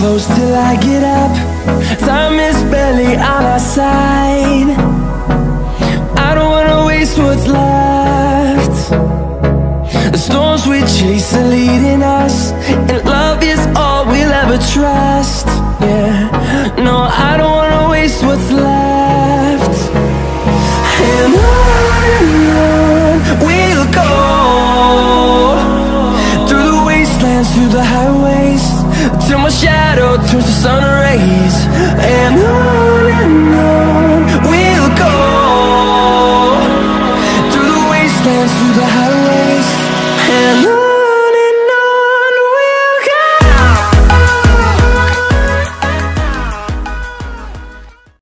close till I get up. Time is barely on our side. I don't wanna waste what's left. The storms we chase are leading us, and love is all we'll ever trust. Yeah, no, I don't wanna waste what's left. And on we'll go, through the wastelands, through the highways, till my shadow turns to